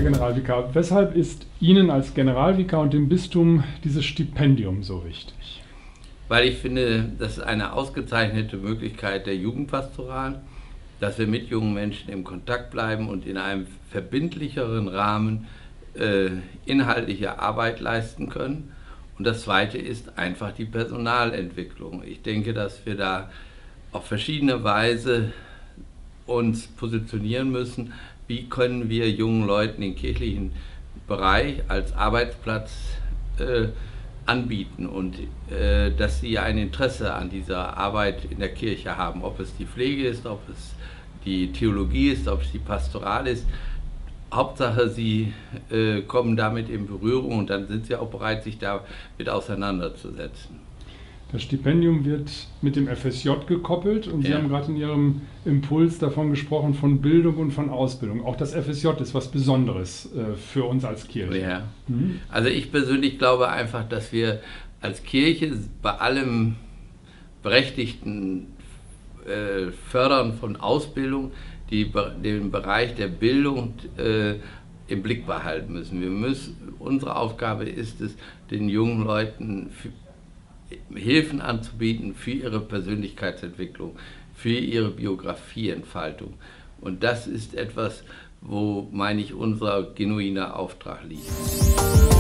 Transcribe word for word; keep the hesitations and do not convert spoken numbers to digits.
Herr Generalvikar, weshalb ist Ihnen als Generalvikar und dem Bistum dieses Stipendium so wichtig? Weil ich finde, das ist eine ausgezeichnete Möglichkeit der Jugendpastoral, dass wir mit jungen Menschen im Kontakt bleiben und in einem verbindlicheren Rahmen äh, inhaltliche Arbeit leisten können. Und das Zweite ist einfach die Personalentwicklung. Ich denke, dass wir da auf verschiedene Weise uns positionieren müssen. Wie können wir jungen Leuten den kirchlichen Bereich als Arbeitsplatz äh, anbieten und äh, dass sie ein Interesse an dieser Arbeit in der Kirche haben, ob es die Pflege ist, ob es die Theologie ist, ob es die Pastoral ist. Hauptsache, sie äh, kommen damit in Berührung und dann sind sie auch bereit, sich damit auseinanderzusetzen. Das Stipendium wird mit dem F S J gekoppelt und Sie Ja. haben gerade in Ihrem Impuls davon gesprochen, von Bildung und von Ausbildung. Auch das F S J ist was Besonderes äh, für uns als Kirche. Ja. Mhm. Also ich persönlich glaube einfach, dass wir als Kirche bei allem berechtigten äh, Fördern von Ausbildung die, den Bereich der Bildung äh, im Blick behalten müssen. Wir müssen. Unsere Aufgabe ist es, den jungen Leuten Hilfen anzubieten für ihre Persönlichkeitsentwicklung, für ihre Biografieentfaltung. Und das ist etwas, wo, meine ich, unser genuiner Auftrag liegt.